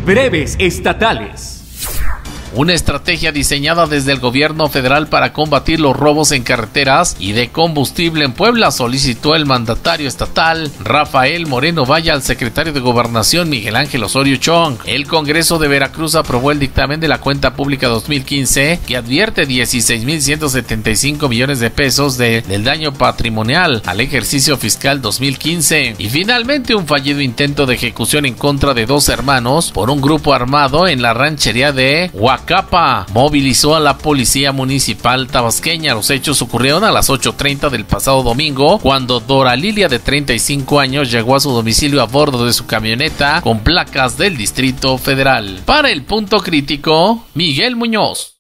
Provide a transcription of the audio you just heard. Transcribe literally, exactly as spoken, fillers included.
breves estatales. Una estrategia diseñada desde el gobierno federal para combatir los robos en carreteras y de combustible en Puebla, solicitó el mandatario estatal Rafael Moreno Valle al secretario de Gobernación Miguel Ángel Osorio Chong. El Congreso de Veracruz aprobó el dictamen de la cuenta pública dos mil quince que advierte dieciséis mil ciento setenta y cinco millones de pesos de, del daño patrimonial al ejercicio fiscal dos mil quince. Y finalmente un fallido intento de ejecución en contra de dos hermanos por un grupo armado en la ranchería de Huacapa movilizó a la policía municipal tabasqueña. Los hechos ocurrieron a las ocho treinta del pasado domingo, cuando Dora Lilia, de treinta y cinco años, llegó a su domicilio a bordo de su camioneta con placas del Distrito Federal. Para el Punto Crítico, Miguel Muñoz.